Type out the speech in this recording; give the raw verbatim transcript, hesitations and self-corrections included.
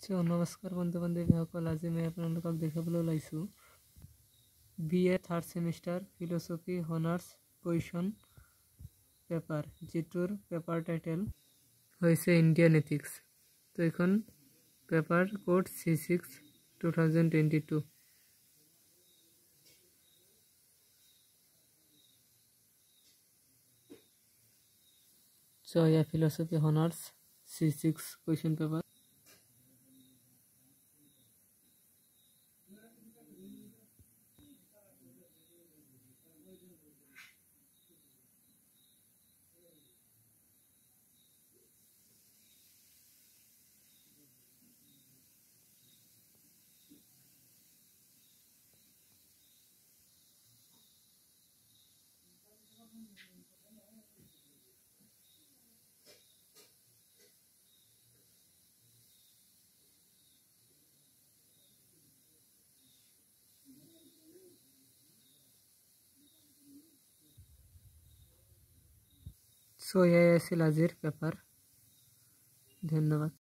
So নমস্কাৰ বন্ধু বান্ধৱীসকল, আজি মই আপোনালোকক দেখাবলৈ ওলাইছোঁ B A third semester philosophy honours question paper, যিটোৰ পেপাৰ টাইটেল হৈছে ইণ্ডিয়ান এথিক্স। তো এইখন paper code C six two thousand twenty two. So' এয়া philosophy honours C six question paper. So' এয়াই আছিল আজিৰ পেপাৰ। ধন্যবাদ।